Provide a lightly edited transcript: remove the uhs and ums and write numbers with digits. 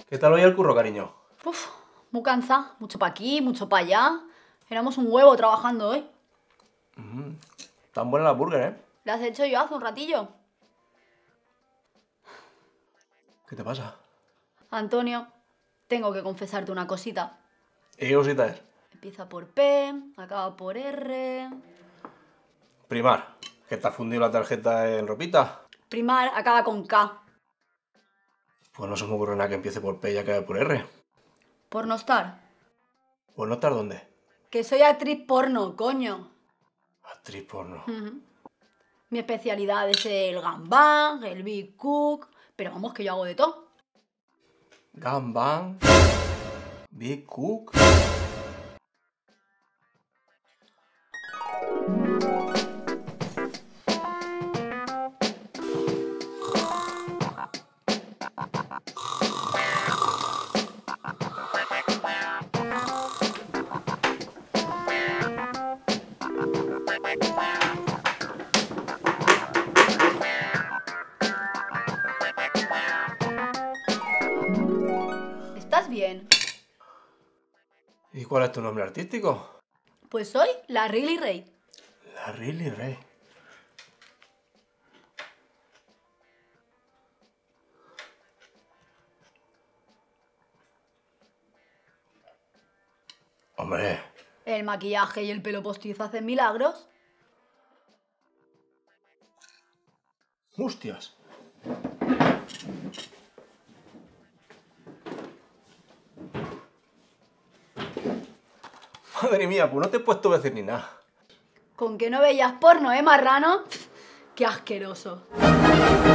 ¿Qué tal hoy el curro, cariño? Uf, muy cansada. Mucho para aquí, mucho para allá. Éramos un huevo trabajando hoy. Tan buena la burger, ¿eh? ¿La has hecho yo hace un ratillo? ¿Qué te pasa? Antonio, tengo que confesarte una cosita. ¿Y qué cosita es? Empieza por P, acaba por R. Primar, ¿que te has fundido la tarjeta en ropita? Primar acaba con K. Pues no se me ocurre nada que empiece por P y acabe por R. Por no estar. Pues no estar dónde. Que soy actriz porno, coño. Actriz porno. Mi especialidad es el gambang, el big cook. Pero vamos, que yo hago de todo. Gangbang. Big Cook. ¿Estás bien? ¿Y cuál es tu nombre artístico? Pues soy la Riley Rey. La Riley Rey. Hombre, El maquillaje y el pelo postizo hacen milagros. hostias. Madre mía, pues no te he puesto a decir ni nada. ¿Con que no veías porno, marrano? ¡Qué asqueroso!